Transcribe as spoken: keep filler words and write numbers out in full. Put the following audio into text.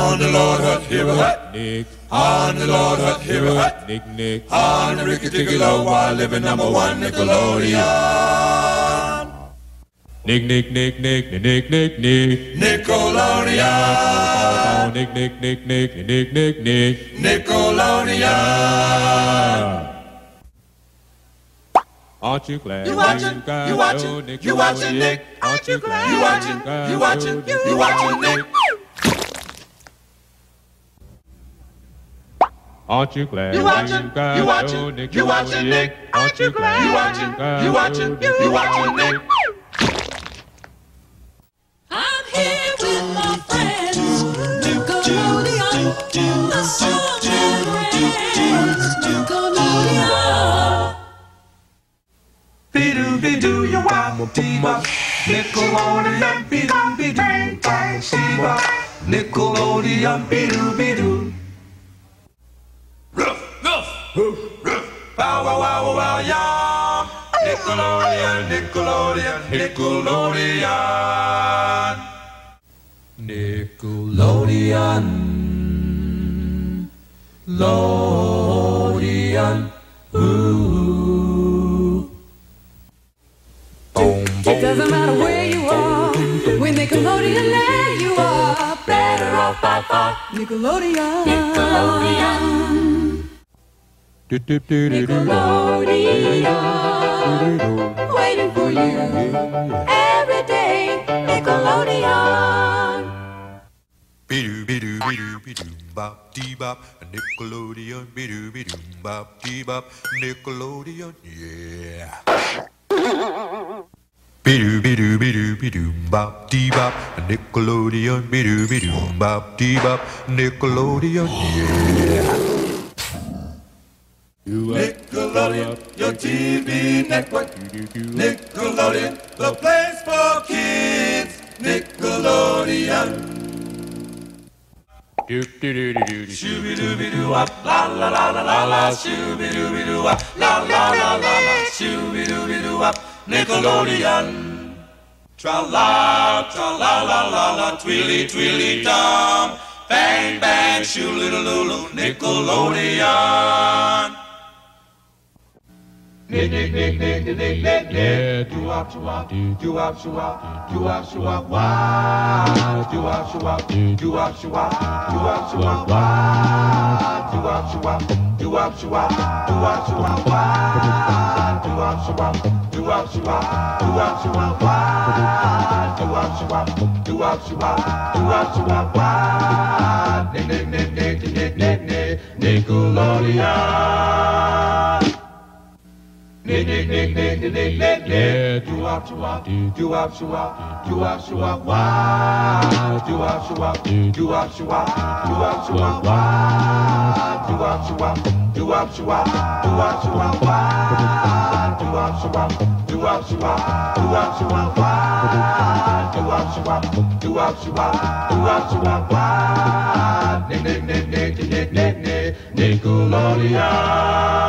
On the Lord Hut, here hut. Nick. On the Lord Hut, here hut. Nick, Nick. On the Ricky Ticky Low, while living number one Nickelodeon. Nick, Nick, Nick, Nick, Nick, Nick, Nick. Nickelodeon. Nick, Nick, Nick, Nick, Nick, Nick, Nick. Nickelodeon. Aren't you glad? You watching? You watching? You watching Nick? Aren't you glad? You watching? You watching? You watching Nick? Aren't you glad? You watching? You watching? You watching Nick? Aren't you glad? You watching? You watching? You watching Nick? I'm here with my friends, Nickelodeon, the song and friends, Nickelodeon. Be-doo, be-doo, you wop, dee-bop, Nickelodeon, be-doo, be-doo, dee-bop, Nickelodeon, be-doo, be-doo. Ruff, ruff, ruff, ruff. Bow, wow, wow, wow, wow, yum. Nickelodeon, Nickelodeon, Nickelodeon. Nickelodeon, Lodion, ooh. It doesn't matter where you are, when Nickelodeon land you are better off by far. Nickelodeon, Nickelodeon, Nickelodeon, waiting for you every day. Nickelodeon. Be-doo, be-doo, be-doo, be-doo, bop, dee-bop, Nickelodeon, be-doo, be-doo, bop, dee-bop, Nickelodeon, yeah. Be-doo, be-doo, be-doo, be-doo, bop, dee-bop, Nickelodeon, be-doo, be-doo, bop, dee-bop, Nickelodeon, yeah. Nickelodeon, your T V network. Nickelodeon, the place for kids. Nickelodeon. Shooby-dooby-doo-wop, la la la la la la. Shooby-dooby-doo-wop, la la la la la. Shooby-dooby-doo-wop, Nickelodeon. Tra-la, tra-la-la-la-la, twilly-twilly-dum. Bang, bang, shoo-little-lulu, Nickelodeon. Nick, nick, nick, nick, nick, nick, nick, nick. Do-wop, do-wop, do-wop, do-wop, do-wop, do-wop, wow. Do-wop, do-wop, do-wop, do-wop, do-wop, do-wop, wow. Do-wop, do-wop, do-wop, do-wop, do-wop, do-wop, wow. Do-wop, do-wop, do-wop, do-wop, do-wop, do-wop, wow. Do-wop, do-wop, do-wop, do-wop, do-wop, do-wop, wow. Nick, nick, nick, nick, nick, nick, nick, Nickelodeon. Nick, nick, nick, nick, nick, nick, nick, nick. Do-wop, do-wop, do-wop, do-wop, do-wop, do-wop, wow. Do-wop, do-wop, do-wop, do-wop, do-wop, do-wop, wow. Do-wop, do-wop, do-wop, do-wop, do-wop, do-wop, wow. Do-wop, do-wop, do-wop, do-wop, do-wop, do-wop, wow. Do-wop, do-wop, do-wop, do-wop, do-wop, do-wop, wow. Nick, nick, nick, nick, nick, nick, nick, Nickelodeon.